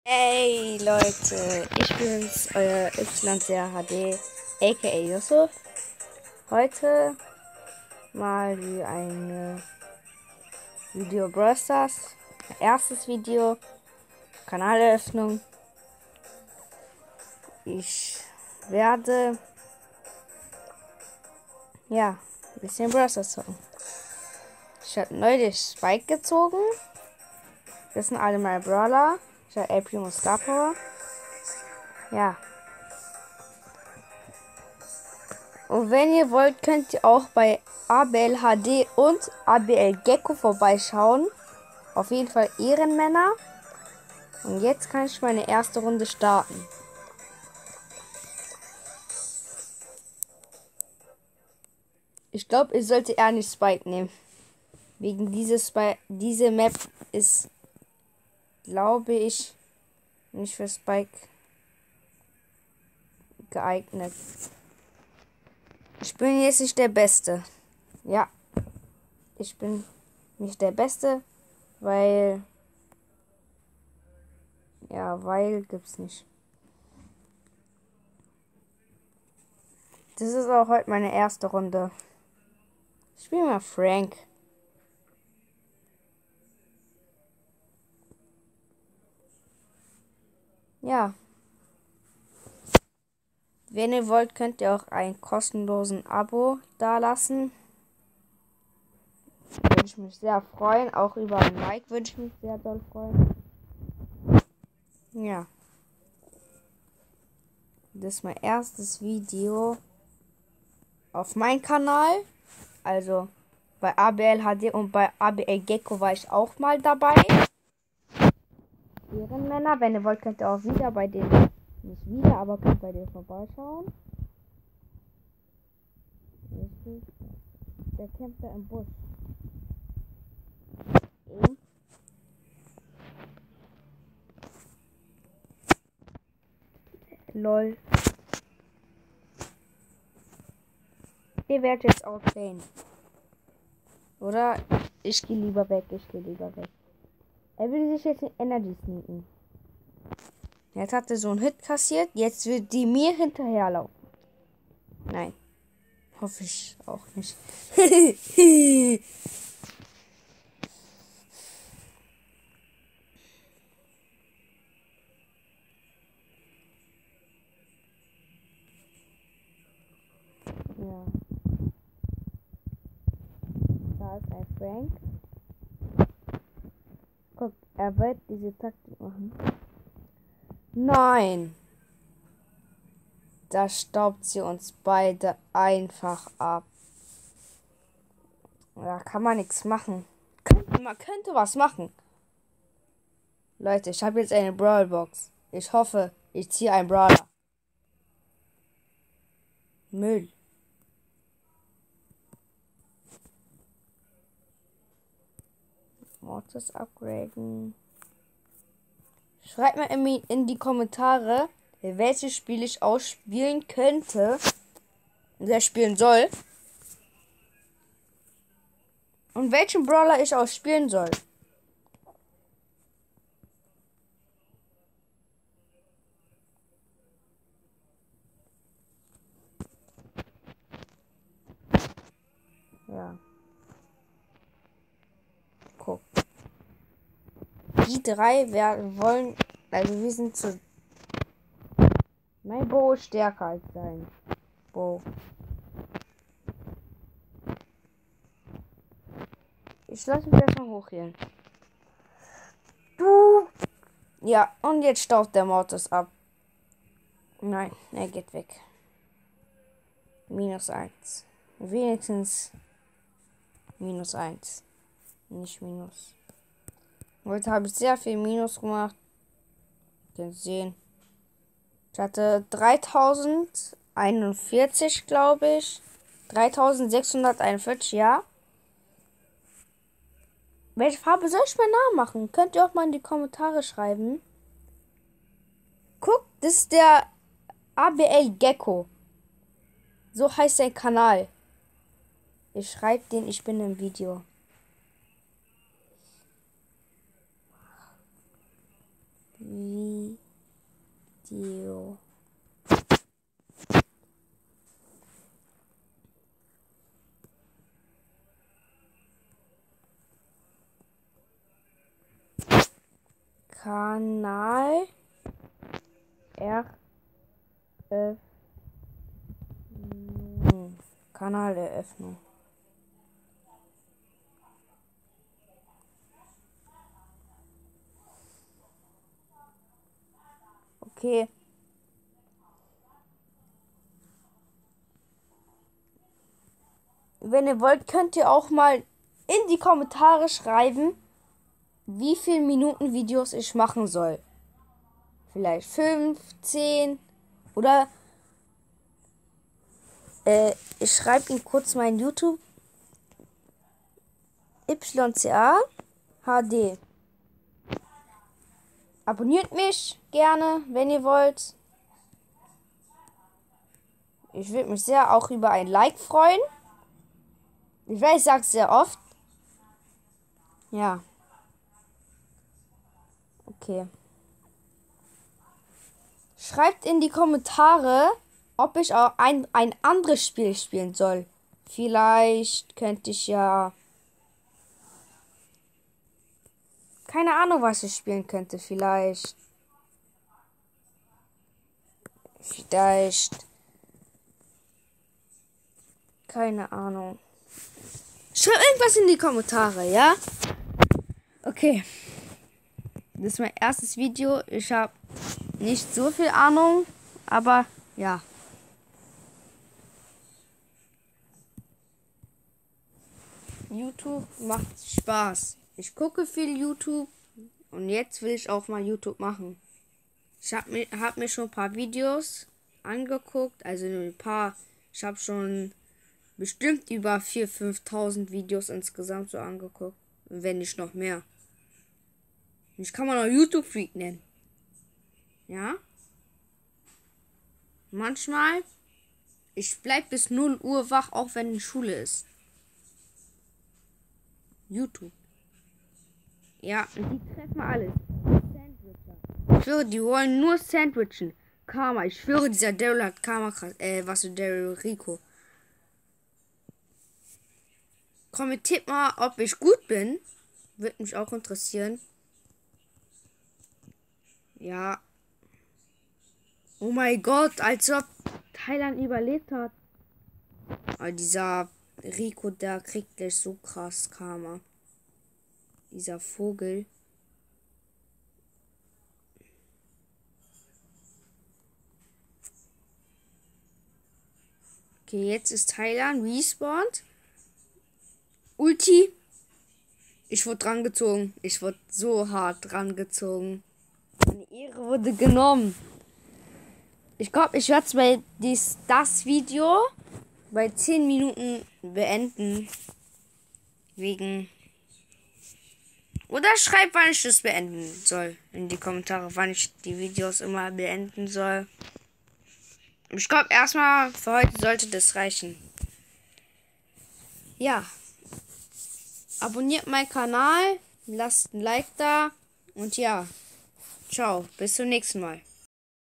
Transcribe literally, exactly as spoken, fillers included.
Hey Leute, ich bin's, euer Y C H D, aka Yusuf. Heute mal wie ein Video Brawl Stars. Erstes Video, Kanaleröffnung. Ich werde ja ein bisschen Brawl Stars zocken. Ich habe neulich Spike gezogen. Das sind alle meine Brawler. Ich habe El Primo Star Power. Ja. Und wenn ihr wollt, könnt ihr auch bei A B L H D und A B L Gecko vorbeischauen. Auf jeden Fall Ehrenmänner. Und jetzt kann ich meine erste Runde starten. Ich glaube, ich sollte eher nicht Spike nehmen. Wegen dieses Spike, diese Map ist, glaube ich, nicht für Spike geeignet. Ich bin jetzt nicht der Beste. Ja, ich bin nicht der Beste, weil, ja, weil gibt's nicht. Das ist auch heute meine erste Runde. Ich spiele mal Frank. Ja. Wenn ihr wollt, könnt ihr auch einen kostenlosen Abo dalassen. Würde ich mich sehr freuen. Auch über ein Like würde ich mich sehr doll freuen. Ja. Das ist mein erstes Video auf meinem Kanal. Also bei A B L H D und bei A B L Gecko war ich auch mal dabei. Ehrenmänner, wenn ihr wollt, könnt ihr auch wieder bei denen, nicht wieder, aber könnt bei denen vorbeischauen. Der kämpft da im Busch. Okay. Lol. Ihr werdet jetzt auch sehen. Oder? Ich gehe lieber weg, ich gehe lieber weg. Er will sich jetzt in Energy sneaken. Jetzt hat er so einen Hit kassiert, jetzt wird die mir hinterherlaufen. Nein. Hoffe ich auch nicht. Ja. Da ist ein Frank. Guck, er wird diese Taktik machen. Nein! Da staubt sie uns beide einfach ab. Da kann man nichts machen. Man könnte was machen. Leute, ich habe jetzt eine Brawlbox. Ich hoffe, ich ziehe einen Brawler. Müll. Mortis upgraden. Schreibt mal in die Kommentare, welches Spiel ich ausspielen könnte. Wer spielen soll. Und welchen Brawler ich ausspielen soll. Ja. Guck. Die drei werden wollen. Also wir sind zu. Mein Bo ist stärker als sein. Bo. Ich lasse mich erstmal hochhielen. Du. Ja, und jetzt staucht der Mortis ab. Nein, er geht weg. Minus eins. Wenigstens minus eins. Nicht minus. Heute habe ich sehr viel Minus gemacht. Könnt ihr sehen. Ich hatte dreitausendeinundvierzig, glaube ich. dreitausendsechshunderteinundvierzig, ja. Welche Farbe soll ich mir nachmachen? Könnt ihr auch mal in die Kommentare schreiben. Guckt, das ist der A B L Gecko. So heißt sein Kanal. Ich schreibe den, ich bin im Video. Wie Video. Kanal Eröffnung. Kanaleröffnung. Okay. Wenn ihr wollt, könnt ihr auch mal in die Kommentare schreiben, wie viele Minuten Videos ich machen soll. Vielleicht fünf, zehn oder äh, ich schreibe Ihnen kurz mein YouTube. Y C A H D. Abonniert mich gerne, wenn ihr wollt. Ich würde mich sehr auch über ein Like freuen. Ich weiß, ich sage es sehr oft. Ja. Okay. Schreibt in die Kommentare, ob ich auch ein, ein anderes Spiel spielen soll. Vielleicht könnte ich ja... Keine Ahnung, was ich spielen könnte. Vielleicht... Vielleicht... Keine Ahnung. Schreibt irgendwas in die Kommentare, ja? Okay. Das ist mein erstes Video. Ich habe nicht so viel Ahnung, aber ja. YouTube macht Spaß. Ich gucke viel YouTube und jetzt will ich auch mal YouTube machen. Ich habe mir, hab mir schon ein paar Videos angeguckt, also ein paar. Ich habe schon bestimmt über viertausend, fünftausend Videos insgesamt so angeguckt, wenn nicht noch mehr. Ich kann man auch YouTube-Freak nennen. Ja? Manchmal, ich bleib bis null Uhr wach, auch wenn die Schule ist. YouTube. Ja, und die treffen alles. Sandwicher. Ich schwöre, die wollen nur Sandwichen. Karma, ich schwöre, dieser Daryl hat Karma krass. Äh, was für Daryl Rico. Kommentiert mal, ob ich gut bin. Würde mich auch interessieren. Ja. Oh mein Gott, als ob Thailand überlebt hat. Aber dieser Rico, der kriegt gleich so krass Karma. Dieser Vogel. Okay, jetzt ist Thailand respawned. Ulti. Ich wurde dran gezogen. Ich wurde so hart dran gezogen. Meine Ehre wurde genommen. Ich glaube, ich werde bei dies, das Video bei zehn Minuten beenden. Wegen... Oder schreibt, wann ich das beenden soll. In die Kommentare, wann ich die Videos immer beenden soll. Ich glaube, erstmal für heute sollte das reichen. Ja. Abonniert meinen Kanal. Lasst ein Like da. Und ja. Ciao. Bis zum nächsten Mal.